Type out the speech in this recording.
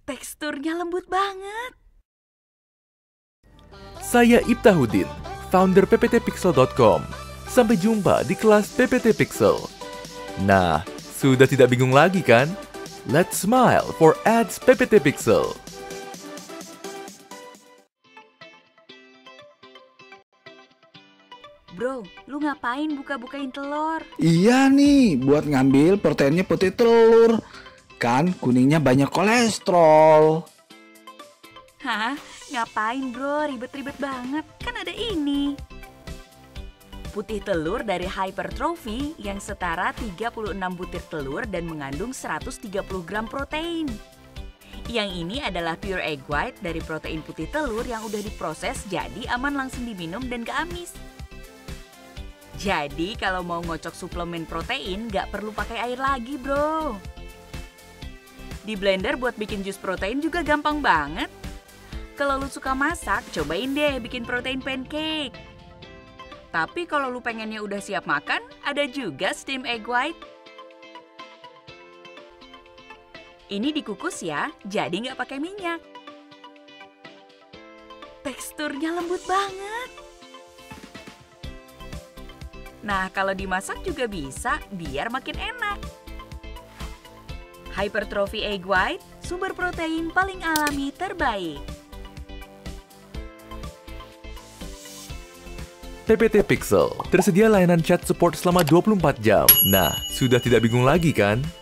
Teksturnya lembut banget. Saya Iftahudin, founder pptpixel.com. Sampai jumpa di kelas PPT Pixel. Nah, sudah tidak bingung lagi kan? Let's smile for ads PPT Pixel. Bro, lu ngapain buka-bukain telur? Iya nih, buat ngambil proteinnya putih telur. Kan kuningnya banyak kolesterol. Hah? Ngapain bro? Ribet-ribet banget. Kan ada ini. Putih telur dari Hypertrophy yang setara 36 butir telur dan mengandung 130 gram protein. Yang ini adalah pure egg white dari protein putih telur yang udah diproses jadi aman langsung diminum dan gak amis. Jadi kalau mau ngocok suplemen protein nggak perlu pakai air lagi bro. Di blender buat bikin jus protein juga gampang banget. Kalau lu suka masak, cobain deh bikin protein pancake. Tapi kalau lu pengennya udah siap makan, ada juga steam egg white. Ini dikukus ya, jadi nggak pakai minyak. Teksturnya lembut banget. Nah, kalau dimasak juga bisa, biar makin enak. Hypertrophy Egg White, sumber protein paling alami terbaik. PPT Pixel, tersedia layanan chat support selama 24 jam. Nah, sudah tidak bingung lagi kan?